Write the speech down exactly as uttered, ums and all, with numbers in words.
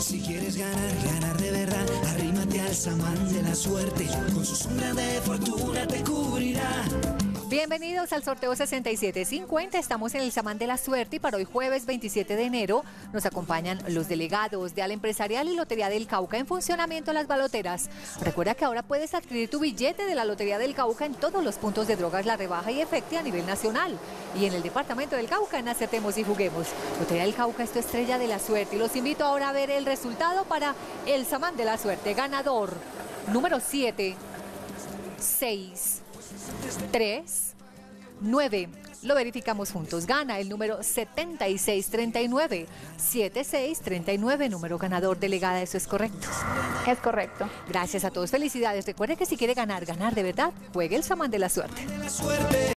Si quieres ganar, ganar de verdad, arrímate al samán de la suerte, con su sombra de fortuna te cubrirá. Bienvenidos al sorteo sesenta y siete cincuenta, estamos en el Samán de la Suerte y para hoy jueves veintisiete de enero nos acompañan los delegados de Ala Empresarial y Lotería del Cauca en funcionamiento de las baloteras. Recuerda que ahora puedes adquirir tu billete de la Lotería del Cauca en todos los puntos de drogas La Rebaja y Efecti a nivel nacional y en el departamento del Cauca en Acertemos y Juguemos. Lotería del Cauca es tu estrella de la suerte y los invito ahora a ver el resultado para el Samán de la Suerte. Ganador número siete, seis, tres, nueve. Lo verificamos juntos. Gana el número setenta y seis treinta y nueve. setenta y seis treinta y nueve, número ganador. Delegada, ¿eso es correcto? Es correcto. Gracias a todos. Felicidades. Recuerde que si quiere ganar, ganar de verdad, juegue el Samán de la Suerte.